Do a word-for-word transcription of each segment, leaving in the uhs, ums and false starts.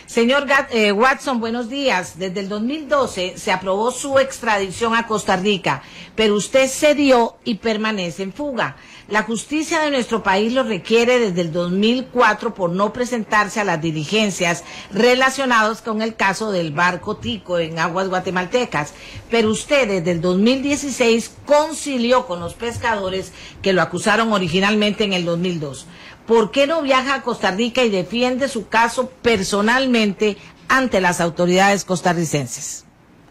Señor Gat eh, Watson, buenos días. Desde el dos mil doce se aprobó su extradición a Costa Rica, pero usted cedió y permanece en fuga. La justicia de nuestro país lo requiere desde el dos mil cuatro por no presentarse a las diligencias relacionadas con el caso del barco Tico en aguas guatemaltecas. Pero usted desde el dos mil dieciséis concilió con los pescadores que lo acusaron originalmente en el dos mil dos. ¿Por qué no viaja a Costa Rica y defiende su caso personalmente ante las autoridades costarricenses?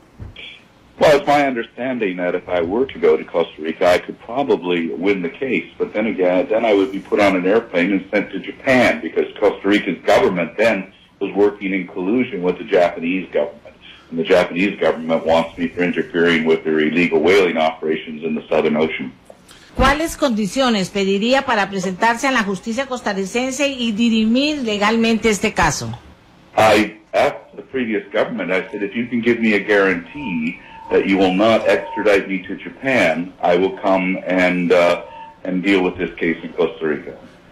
Well, it's my understanding that if I were to go to Costa Rica, I could probably win the case. But then again, then I would be put on an airplane and sent to Japan because Costa Rica's government then was working in collusion with the Japanese government. And the Japanese government wants me for interfering with their illegal whaling operations in the Southern Ocean. ¿Cuáles condiciones pediría para presentarse a la justicia costarricense y dirimir legalmente este caso? I asked the previous government, I said, if you can give me a guarantee that you will not extradite me to Japan, I will come and, uh, and deal with this case in Costa Rica.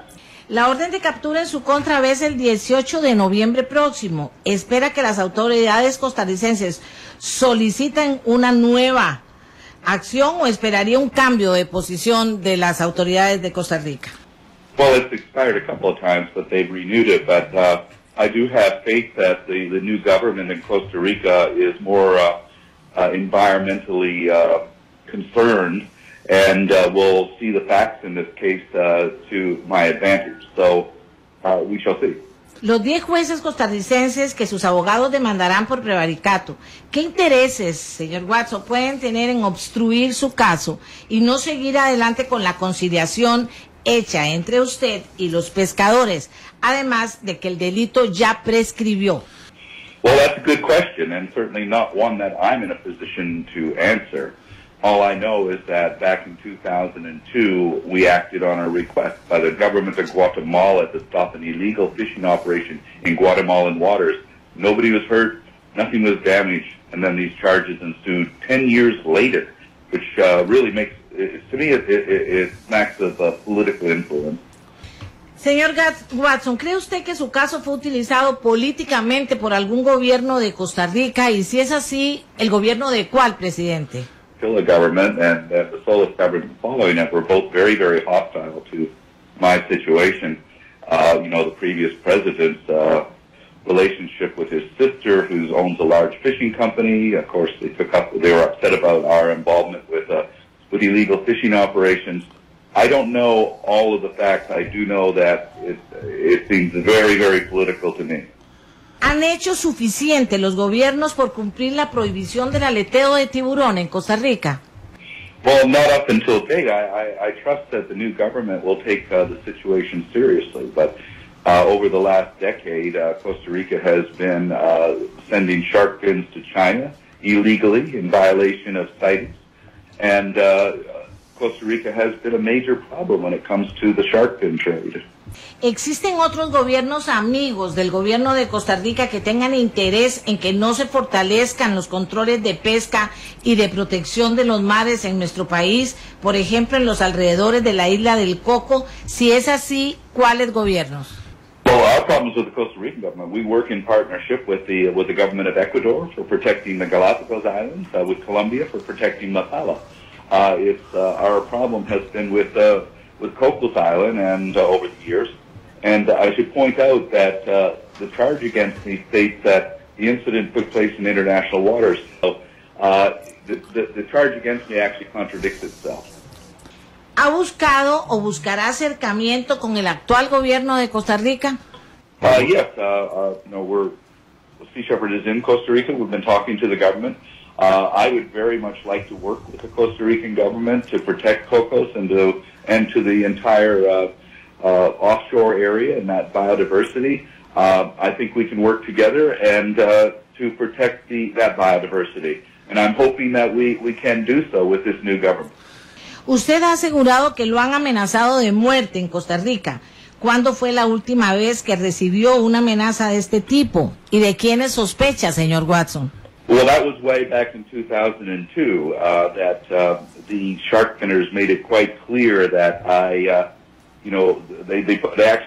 La orden de captura en su contra vence el dieciocho de noviembre próximo. ¿Espera que las autoridades costarricenses soliciten una nueva acción o esperaría un cambio de posición de las autoridades de Costa Rica? Well, it's expired a couple of times, but they've renewed it. But uh, I do have faith that the, the new government in Costa Rica is more uh, uh, environmentally uh, concerned and uh, will see the facts in this case uh, to my advantage. So uh, we shall see. Los diez jueces costarricenses que sus abogados demandarán por prevaricato, ¿qué intereses, señor Watson, pueden tener en obstruir su caso y no seguir adelante con la conciliación hecha entre usted y los pescadores, además de que el delito ya prescribió? Well, that's a good question, and certainly not one that I'm in a position to answer. All I know is that back in two thousand two, we acted on a request by the government of Guatemala to stop an illegal fishing operation in Guatemalan waters. Nobody was hurt, nothing was damaged, and then these charges ensued ten years later, which uh, really makes, to me, it, it, it smacks of uh, political influence. Señor Watson, ¿cree usted que su caso fue utilizado políticamente por algún gobierno de Costa Rica? Y si es así, ¿el gobierno de cuál, presidente? The government and uh, the Solis government following it were both very, very hostile to my situation. Uh, you know, the previous president's uh, relationship with his sister, who owns a large fishing company. Of course, they took up. They were upset about our involvement with uh, with illegal fishing operations. I don't know all of the facts. I do know that it it seems very, very political to me. ¿Han hecho suficiente los gobiernos por cumplir la prohibición del aleteo de tiburón en Costa Rica? Well, not up until date. I, I, I trust that the new government will take uh, the situation seriously. But uh, over the last decade, uh, Costa Rica has been uh, sending shark fins to China illegally in violation of CITES. And uh, Costa Rica has been a major problem when it comes to the shark fin trade. ¿Existen otros gobiernos amigos del gobierno de Costa Rica que tengan interés en que no se fortalezcan los controles de pesca y de protección de los mares en nuestro país, por ejemplo en los alrededores de la isla del Coco? Si es así, ¿cuáles gobiernos? Well, our problems with the Costa Rican government, we work in partnership with the with the government of Ecuador for protecting the Galapagos Islands, uh, with Colombia for protecting Mapala. Uh, it's uh, our problem has been with uh, with Cocos Island and uh, over the years. And uh, I should point out that uh, the charge against me states that the incident took place in international waters. So uh, the, the, the charge against me actually contradicts itself. ¿Ha buscado o buscará acercamiento con el actual gobierno de Costa Rica? Uh, yes, uh, uh, you know, we're, Sea Shepherd is in Costa Rica. We've been talking to the government. Uh, I would very much like to work with the Costa Rican government to protect Cocos and to, and to the entire uh, uh, offshore area and that biodiversity. Uh, I think we can work together and uh, to protect the, that biodiversity. And I'm hoping that we, we can do so with this new government. Usted ha asegurado que lo han amenazado de muerte en Costa Rica. ¿Cuándo fue la última vez que recibió una amenaza de este tipo? ¿Y de quiénes sospecha, señor Watson? Well, that was way back in two thousand two, uh, that uh, the shark finners made it quite clear that I, uh, you know, they, they, they actually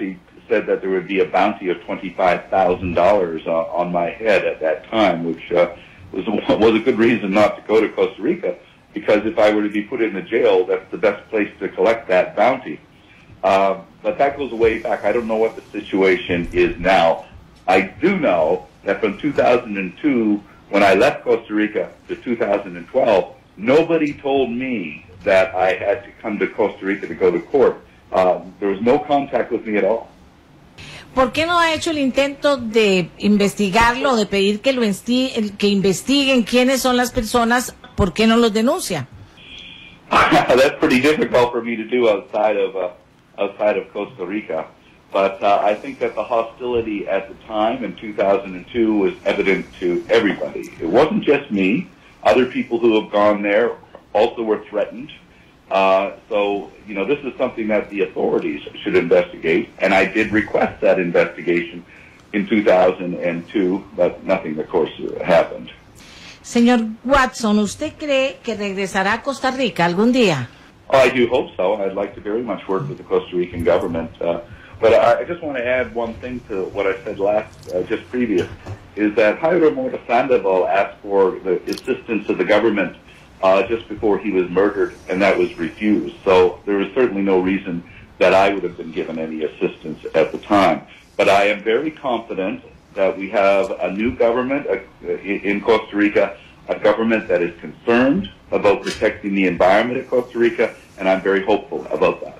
said that there would be a bounty of twenty-five thousand dollars uh, on my head at that time, which uh, was, was a good reason not to go to Costa Rica, because if I were to be put in the jail, that's the best place to collect that bounty. Uh, but that goes way back. I don't know what the situation is now. I do know that from two thousand two, when I left Costa Rica, to two thousand twelve, nobody told me that I had to come to Costa Rica to go to court. Uh, there was no contact with me at all. ¿Por qué no ha hecho el intento de investigarlo, de pedir que lo insti- que investiguen quiénes son las personas? ¿Por qué no los denuncia? That's pretty difficult for me to do outside of uh, outside of Costa Rica. But uh, I think that the hostility at the time in two thousand two was evident to everybody. It wasn't just me. Other people who have gone there also were threatened. Uh, so, you know, this is something that the authorities should investigate, and I did request that investigation in two thousand two, but nothing, of course, happened. Señor Watson, ¿usted cree que regresará a Costa Rica algún día? Oh, I do hope so. I'd like to very much work with the Costa Rican government. Uh, but I, I just want to add one thing to what I said last, uh, just previous, is that Jairo Mora Sandoval asked for the assistance of the government Uh, just before he was murdered, and that was refused. So there is certainly no reason that I would have been given any assistance at the time. But I am very confident that we have a new government uh, in Costa Rica, a government that is concerned about protecting the environment of Costa Rica, and I'm very hopeful about that.